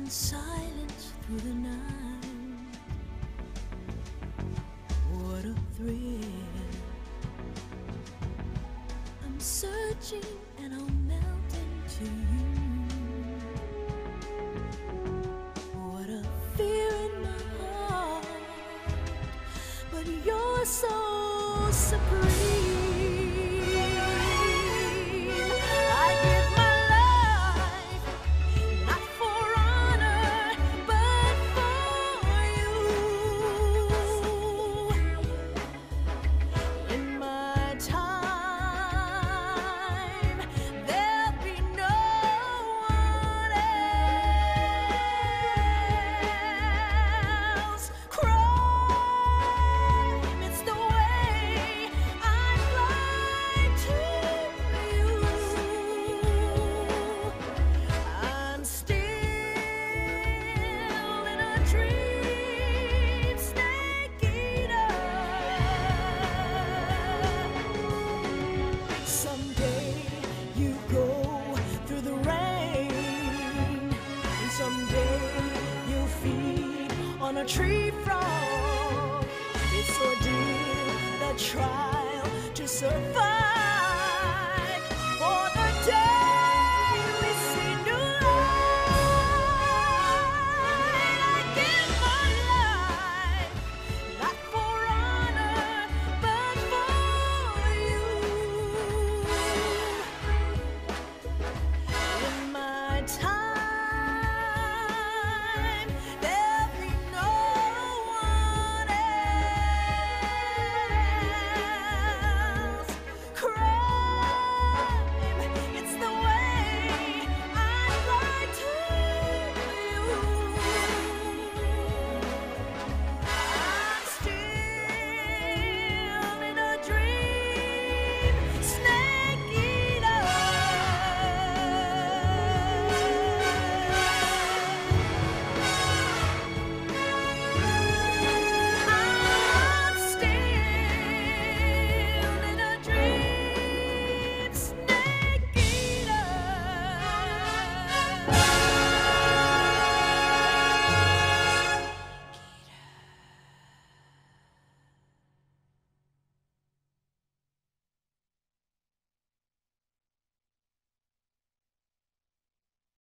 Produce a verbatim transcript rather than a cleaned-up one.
and silence through the night. What a thrill. I'm searching and I'll melt into you. What a fear in my heart, but you're so supreme. On a tree frog, it's ordeal, the trial to survive. For the day we see new light, I give my life, not for honor, but for you. In my time.